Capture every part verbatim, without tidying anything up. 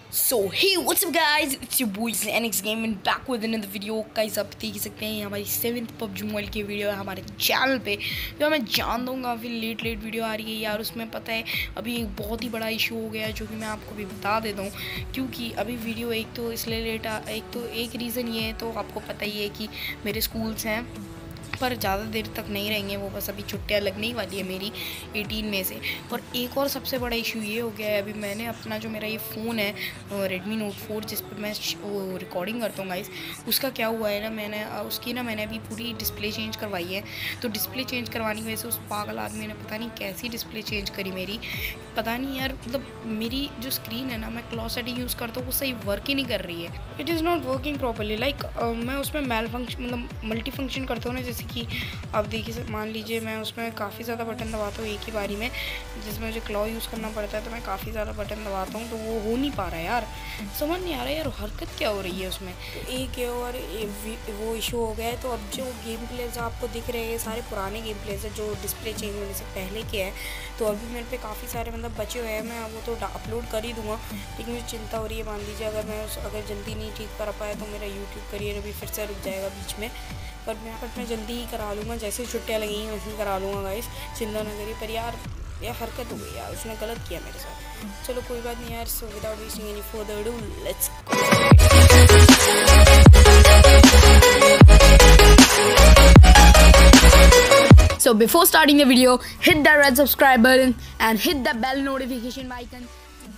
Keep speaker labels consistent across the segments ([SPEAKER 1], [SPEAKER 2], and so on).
[SPEAKER 1] So hey, what's up guys? It's your boys N X Gaming back with another video. guys आप देख सकते हैं हमारी seventh PUBG mobile की video है हमारे चैनल पे। जो मैं जान दूँगा काफ़ी लेट लेट वीडियो आ रही है यार। उसमें पता है अभी एक बहुत ही बड़ा इशू हो गया है जो कि मैं आपको भी बता देता हूँ, क्योंकि अभी वीडियो एक तो इसलिए लेट आ एक तो एक रीज़न ये है, तो आपको पता ही है कि मेरे स्कूल्स हैं पर ज़्यादा देर तक नहीं रहेंगे वो, बस अभी छुट्टियां लगने ही वाली है मेरी अठारह में से। और एक और सबसे बड़ा इशू ये हो गया है, अभी मैंने अपना जो मेरा ये फ़ोन है रेडमी नोट फोर जिस पर मैं वो रिकॉर्डिंग करता हूँ गाइस, उसका क्या हुआ है ना, मैंने उसकी ना मैंने अभी पूरी डिस्प्ले चेंज करवाई है। तो डिस्प्ले चेंज करवाने की वजह से उस पागल आदमी ने पता नहीं कैसी डिस्प्ले चेंज करी मेरी, पता नहीं यार। मतलब मेरी जो स्क्रीन है ना, मैं क्लॉज सेटिंग यूज़ करता हूँ वो सही वर्क ही नहीं कर रही है। It is not working properly. Like मैं उसमें मेल फंक्शन मतलब मल्टी फंक्शन करता हूँ ना, जैसे कि आप देखिए मान लीजिए मैं उसमें काफ़ी ज़्यादा बटन दबाता हूँ एक ही बारी में, जिसमें मुझे क्लॉ यूज़ करना पड़ता है, तो मैं काफ़ी ज़्यादा बटन दबाता हूँ तो वो हो नहीं पा रहा है यार। समझ नहीं आ रहा है यार हरकत क्या हो रही है उसमें। तो एक और वो इशू हो गया है। तो अब जो गेम प्लेज आपको दिख रहे हैं सारे पुराने गेम प्लेज है जो डिस्प्ले चेंज होने से पहले के हैं। तो अभी मेरे पे काफ़ी सारे मतलब बचे हुए हैं, मैं वो तो अपलोड कर ही दूँगा, लेकिन मुझे चिंता हो रही है। मान लीजिए अगर मैं उस अगर जल्दी नहीं ठीक कर पाया तो मेरा यूट्यूब करियर अभी फिर से रुक जाएगा बीच में। पर मैं पर मैं जल्दी ही करा लूँगा, जैसे छुट्टियाँ लगेंगी वैसे ही करा लूँगा गाइस, चिंता ना करिए। पर यार यह हरकत हो गई यार, उसने गलत किया मेरे साथ। चलो कोई बात नहीं यार। So without wasting any further do let's So before starting the video, hit that red subscribe button and hit the bell notification icon.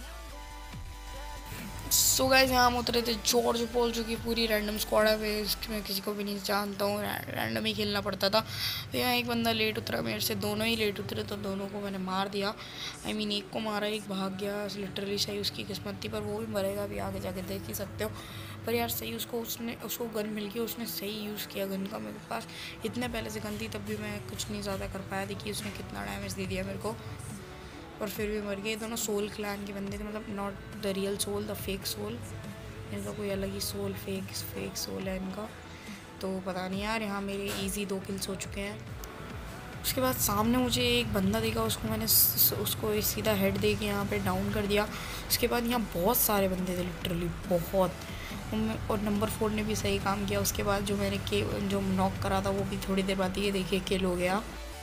[SPEAKER 1] सो so गाइस यहाँ हम उतरे थे जॉर्ज पॉल, जो कि पूरी रैंडम स्क्वाड है, मैं किसी को भी नहीं जानता हूँ, रैंडम ही खेलना पड़ता था। तो यहाँ एक बंदा लेट उतरा मेरे से, दोनों ही लेट उतरे तो दोनों को मैंने मार दिया। आई I मीन mean, एक को मारा एक भाग गया, लिटरली सही उसकी किस्मत थी, पर वो भी मरेगा अभी आगे जाके देख ही सकते हो। पर यार सही उसको उसने उसको गन मिल गई, उसने सही यूज़ किया गन का। मेरे पास इतने पहले से गन थी तब भी मैं कुछ नहीं ज़्यादा कर पाया। देखिए उसने कितना डैमेज दे दिया मेरे को, और फिर भी मर गए। दोनों सोल क्लैन के बंदे थे, मतलब not the real soul, the fake soul. इनका कोई अलग ही सोल फेक फेक सोल है इनका। तो पता नहीं यार। यहाँ मेरे इजी दो किल्स हो चुके हैं। उसके बाद सामने मुझे एक बंदा देखा, उसको मैंने उसको सीधा हेड दे के यहाँ पे डाउन कर दिया। उसके बाद यहाँ बहुत सारे बंदे थे, लिटरली बहुत, और नंबर फोर ने भी सही काम किया। उसके बाद जो मैंने के जो नॉक करा था वो भी थोड़ी देर बाद ये देखिए किल हो गया।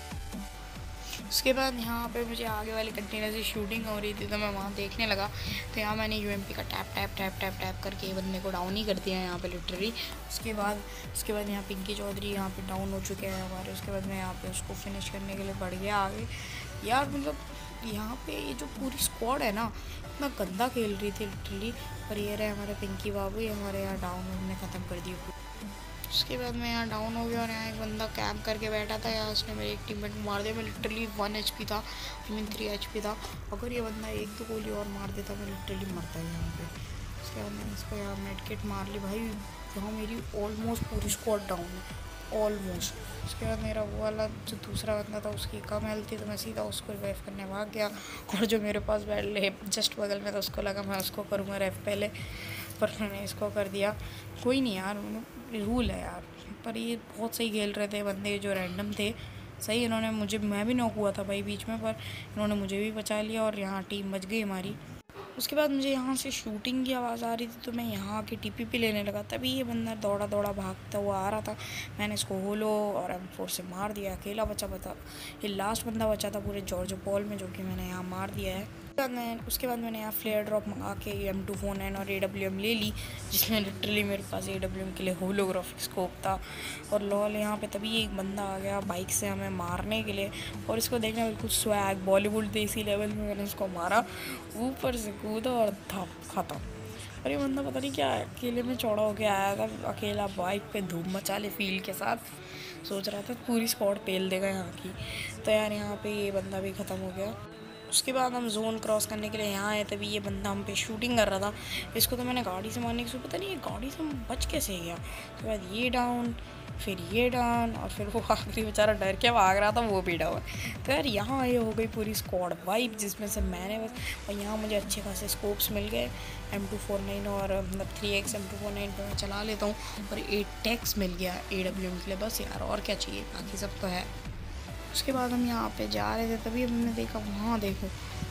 [SPEAKER 1] उसके बाद यहाँ पे मुझे आगे वाले कंटेनर से शूटिंग हो रही थी तो मैं वहाँ देखने लगा। तो यहाँ मैंने यूएमपी का tap tap tap tap tap करके बंदे को डाउन ही कर दिया यहाँ पे लिटरली। उसके बाद उसके बाद यहाँ पिंकी चौधरी यहाँ पे डाउन हो चुके हैं हमारे। उसके बाद मैं यहाँ पे उसको फिनिश करने के लिए बढ़ गया आगे यार। मतलब यहाँ पे ये जो पूरी स्क्वाड है ना, इतना गंदा खेल रही थी लिटरली। पर ये रहे हमारे पिंकी बाबू, ये हमारे यहाँ डाउन हमने ख़त्म कर दिया। उसके बाद मैं यहाँ डाउन हो गया और यहाँ एक बंदा कैंप करके बैठा था, यहाँ उसने मेरे एक टीममेट को मार दिया। मैं लिटरली वन एच पी था, I mean three H P था। अगर ये बंदा एक दो गोली और मार देता मैं लिटरली मरता है यहाँ पे। उसके बाद मैंने इसको यहाँ मेडकिट मार ली भाई। यहाँ मेरी ऑलमोस्ट पूरी स्क्वाड डाउन है, ऑलमोस्ट। उसके बाद मेरा वो वाला जो दूसरा बंदा था उसकी कम हेल्थ थी, तो मैं सीधा उसको रिवाइव करने भाग गया। और जो मेरे पास बैठ ले जस्ट बगल में था उसको लगा मैं उसको करूँगा रेफ पहले, पर मैंने इसको कर दिया। कोई नहीं यार, रूल है यार। पर ये बहुत सही खेल रहे थे बंदे जो रैंडम थे, सही। इन्होंने मुझे, मैं भी नॉक हुआ था भाई बीच में, पर इन्होंने मुझे भी बचा लिया और यहाँ टीम बच गई हमारी। उसके बाद मुझे यहाँ से शूटिंग की आवाज़ आ रही थी तो मैं यहाँ आके टीपीपी लेने लगा, तभी ये बंदा दौड़ा दौड़ा भागता हुआ आ रहा था। मैंने इसको होलो और एम फोर से मार दिया, अकेला बचा बता ये लास्ट बंदा बचा था पूरे जॉर्ज पॉल में, जो कि मैंने यहाँ मार दिया है। उसके बाद मैंने यहाँ फ्लेयर ड्रॉप मंगा के एम टू फोर नाइन और ए डब्ल्यू एम ले ली, जिसमें लिटरली मेरे पास ए डब्ल्यू एम के लिए होलोग्राफिक स्कोप था। और लॉल यहाँ पे तभी एक बंदा आ गया बाइक से हमें मारने के लिए, और इसको देखना बिल्कुल स्वैग बॉलीवुड देसी लेवल में मैंने उसको मारा, ऊपर से कूदा और धप खत्म। और ये बंदा पता नहीं क्या अकेले में चौड़ा होके आया था, अकेला बाइक पे धूम मचा ले फील के साथ, सोच रहा था पूरी स्क्वाड पेल देगा यहाँ की। तो यार यहाँ पे ये बंदा भी ख़त्म हो गया। उसके बाद हम जोन क्रॉस करने के लिए यहाँ आए, तभी ये बंदा हम पे शूटिंग कर रहा था। इसको तो मैंने गाड़ी से मारने की, पता नहीं ये गाड़ी से बच कैसे गया। उसके बाद ये डाउन, फिर ये डाउन, और फिर वो आखिरी बेचारा डर के भाग रहा था वो भी डाउन। तो यार यहाँ ये हो गई पूरी स्क्वाड वाइप, जिसमें से मैंने बस, और यहाँ मुझे अच्छे खासे स्कोप्स मिल गए। एम टू फोर नाइन और मतलब three X M two four nine पर मैं चला लेता हूँ, और एट टेक्स मिल गया ए डब्ल्यू एम के लिए, बस यार और क्या चाहिए, बाकी सब तो है। उसके बाद हम यहाँ पे जा रहे थे, तभी हमने देखा वहाँ देखो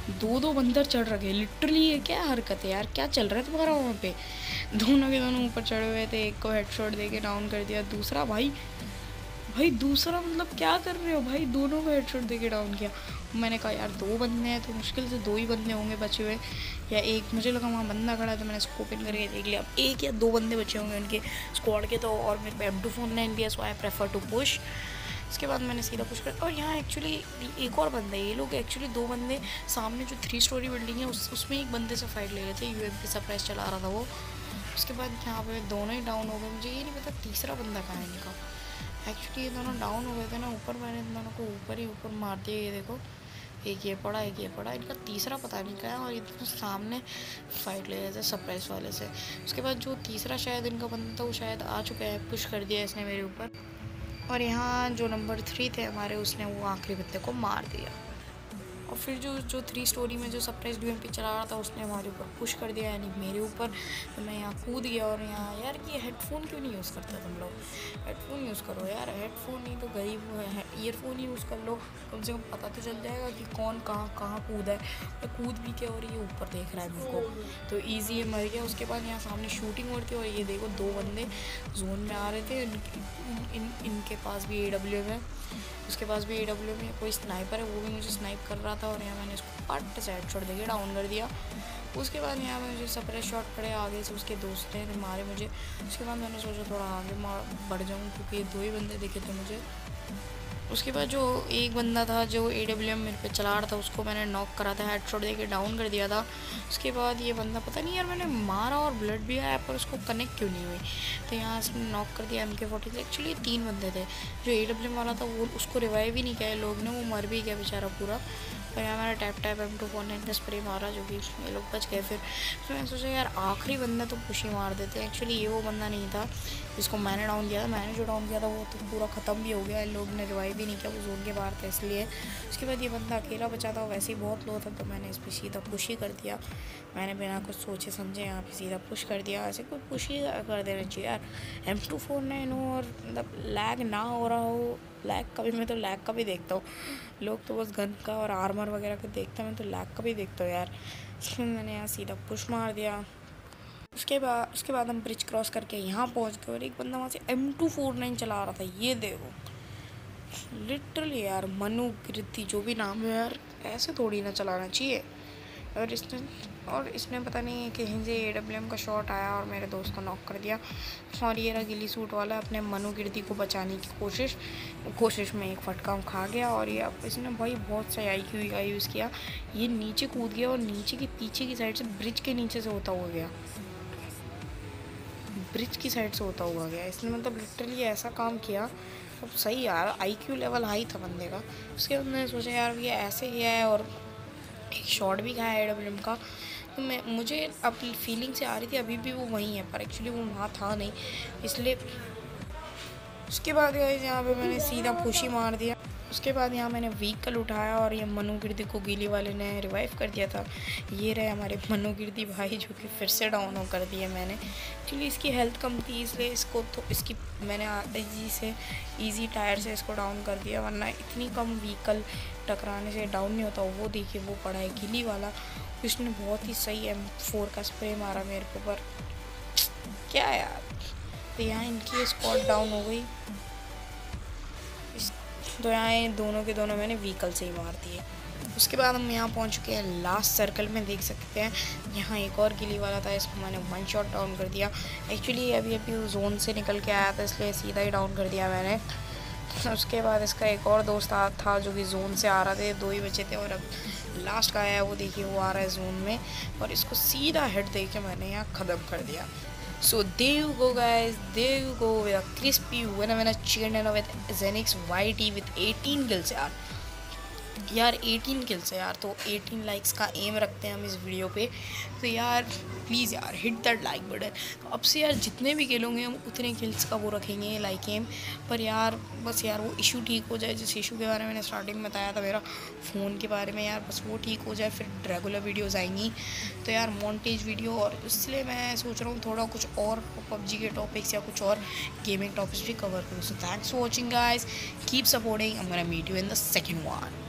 [SPEAKER 1] दो दो बंदर चढ़ रखे, लिटरली ये क्या हरकत है यार, क्या चल रहा है तुम्हारा वहाँ पे। दोनों के दोनों ऊपर चढ़े हुए थे, एक को हेडशॉट दे के डाउन कर दिया, दूसरा भाई भाई दूसरा मतलब क्या कर रहे हो भाई, दोनों को हेडशॉट दे के डाउन किया। मैंने कहा यार दो बंदे हैं तो मुश्किल से दो ही बंदे होंगे बचे हुए, या एक, मुझे लगा वहाँ बंदा खड़ा है तो मैंने स्कोप इन करके देख लिया, अब एक या दो बंदे बचे होंगे उनके स्क्वाड के तो, और मेरे पे एम टू फोर नाइन भी है, so I prefer to push. उसके बाद मैंने सीधा पुश कर, और यहाँ एक्चुअली एक और बंदा है, ये लोग एक्चुअली दो बंदे सामने जो थ्री स्टोरी बिल्डिंग है उस उसमें एक बंदे से फाइट ले रहे थे, यू एम पी सरप्राइज चला रहा था वो। उसके बाद यहाँ पे दोनों ही डाउन हो गए, मुझे ये नहीं पता तीसरा बंदा कहाँ है इनका। एक्चुअली ये दोनों डाउन हो गए थे ना ऊपर, मैंने इन दोनों को ऊपर ही ऊपर मार दिया, ये देखो एक ये पड़ा एक ये पड़ा, इनका तीसरा पता नहीं क्या है, और ये दोनों सामने फाइट ले रहे थे सरप्राइज वाले से। उसके बाद जो तीसरा शायद इनका बंदा था वो शायद आ चुका है, पुश कर दिया इसने मेरे ऊपर, और यहाँ जो नंबर थ्री थे हमारे उसने वो आखिरी बंदे को मार दिया। और फिर जो जो थ्री स्टोरी में जो सरप्राइज डी एम पी चला रहा था उसने हमारे ऊपर पुश कर दिया, यानी मेरे ऊपर। तो मैं यहाँ कूद गया, और यहाँ यार ये हेडफोन क्यों नहीं यूज़ करता तुम लोग, हेडफोन यूज़ करो यार, हेडफोन नहीं तो गरीब ईयरफोन ही यूज़ कर लो, कम से कम पता तो चल जाएगा कि कौन कहाँ कहाँ कूदा है। मैं कूद भी क्या, और ये ऊपर देख रहा है मेरे को, तो ईजी है, मर गया। उसके बाद यहाँ सामने शूटिंग हो रही थी, और ये देखो दो बंदे जोन में आ रहे थे, इन, इन, इनके पास भी ए डब्ल्यू एम है, उसके पास भी ए डब्ल्यू में कोई स्नाइपर है, वो भी मुझे स्नाइप कर रहा था, और यहाँ मैंने इसको पट से हेडशॉट देके डाउन कर दिया। उसके बाद यहाँ पे मुझे सरप्राइज शॉट पड़े आगे से, उसके दोस्त ने मारे मुझे। उसके बाद मैंने सोचा थोड़ा आगे बढ़ जाऊँ, क्योंकि दो ही बंदे दिखे थे मुझे। उसके बाद जो एक बंदा था जो ए डब्ल्यू एम मेरे पे चला रहा था उसको मैंने नॉक करा था, हेडशॉट देके डाउन कर दिया था। उसके बाद ये बंदा पता नहीं यार मैंने मारा और ब्लड भी आया पर उसको कनेक्ट क्यों नहीं हुई, तो यहाँ से नॉक कर दिया एम के फोर्टी से। एक्चुअली तीन बंदे थे, जो ए डब्ल्यू एम वाला था वो उसको रिवाइव ही नहीं किया लोग ने, वो मर भी गया बेचारा पूरा। और यहाँ मैंने tap tap M two four nine का स्प्रे मारा जो कि ये लोग बच गए। फिर तो मैंने सोचा यार आखिरी बंदा तो पुश ही मार देते हैं। एक्चुअली ये वो बंदा नहीं था जिसको मैंने डाउन किया था, मैंने जो डाउन किया था वो तो पूरा ख़त्म भी हो गया, इन लोग ने रिवाइव भी नहीं किया, वो जोन के बाहर था इसलिए। उसके बाद ये बंदा अकेला बचा था, वैसे ही बहुत लो था, तो मैंने इस पर सीधा पुश ही कर दिया। मैंने बिना कुछ सोचे समझे यहाँ पे सीधा पुश कर दिया। ऐसे कोई पुश ही कर देना चाहिए यार, एम टू फोर नाइन हो और मतलब लैग ना हो रहा हो। लैग का भी मैं तो लैग का भी देखता हूँ, लोग तो बस गन का और आर्मर वगैरह का देखते हैं, मैं तो लैग का भी देखता हूँ यार। मैंने यहाँ सीधा पुश मार दिया। उसके बाद उसके बाद हम ब्रिज क्रॉस करके यहाँ पहुँच गए और एक बंदा वहाँ से एम टू फोर नाइन चला रहा था, ये देखो लिटरली यार मनु कीर्ति जो भी नाम है यार, ऐसे थोड़ी ना चलाना चाहिए। और इसने और इसने पता नहीं कहीं से ए डब्ल्यू एम का शॉट आया और मेरे दोस्त को नॉक कर दिया। और ये रहा गिली सूट वाला अपने मनु कीर्ति को बचाने की कोशिश कोशिश में एक फटका खा गया। और ये अब इसने भाई बहुत सही आई क्यू का यूज़ किया, ये नीचे कूद गया और नीचे की पीछे की साइड से ब्रिज के नीचे से होता हुआ गया, ब्रिज की साइड से होता हुआ गया इसने, मतलब लिटरली ऐसा काम किया। अब सही यार आईक्यू लेवल हाई था बंदे का। उसके बाद मैंने सोचा यार ये ऐसे ही है और एक शॉट भी खाया ए डब्ल्यू एम का, तो मैं मुझे अब फीलिंग से आ रही थी अभी भी वो वहीं है, पर एक्चुअली वो वहाँ था नहीं इसलिए। उसके बाद गाइस यहाँ पे मैंने सीधा पुश ही मार दिया। उसके बाद यहाँ मैंने व्हीकल उठाया और ये मनु कीर्ति को गिली वाले ने रिवाइव कर दिया था। ये रहे हमारे मनु कीर्ति भाई जो कि फिर से डाउन हो कर दिए मैंने। एक्चुअली इसकी हेल्थ कम थी इसलिए इसको तो इसकी मैंने इजी से इजी टायर से इसको डाउन कर दिया, वरना इतनी कम व्हीकल टकराने से डाउन नहीं होता। वो देखिए वो पड़ा है गिली वाला, उसने बहुत ही सही एम फोर का स्प्रे मारा मेरे पे, पर क्या यार। तो यहाँ इनकी स्क्वाड डाउन हो गई, तो यहाँ दोनों के दोनों मैंने व्हीकल से ही मार दिए। उसके बाद हम यहाँ पहुँच चुके हैं लास्ट सर्कल में, देख सकते हैं यहाँ एक और गिली वाला था, इसको मैंने वन शॉट डाउन कर दिया। एक्चुअली अभी अभी जोन से निकल के आया था इसलिए सीधा ही डाउन कर दिया मैंने। उसके बाद इसका एक और दोस्त था जो कि जोन से आ रहा थे, दो ही बचे थे और अब लास्ट का आया वो देखिए वो आ रहा है जोन में, और इसको सीधा हेड दे के मैंने यहाँ ख़त्म कर दिया। So there you go guys, there you go with a crispy winner winner chicken dinner with Zenix Y T with eighteen kills यार यार एटीन किल्स है यार, तो एटीन लाइक्स का एम रखते हैं हम इस वीडियो पे। तो यार प्लीज़ यार हिट दैट लाइक बटन। अब से यार जितने भी किल होंगे हम उतने किल्स का वो रखेंगे लाइक एम, पर यार बस यार वो इशू ठीक हो जाए, जिस इशू के बारे में मैंने स्टार्टिंग में बताया था मेरा फ़ोन के बारे में, यार बस वो ठीक हो जाए फिर रेगुलर वीडियोज़ आएंगी। तो यार मॉन्टेज वीडियो, और इसलिए मैं सोच रहा हूँ थोड़ा कुछ और पबजी के टॉपिक्स या कुछ और गेमिंग टॉपिक्स भी कवर करूँ। So thanks for watching guys, keep supporting, I am gonna meet you in the second one.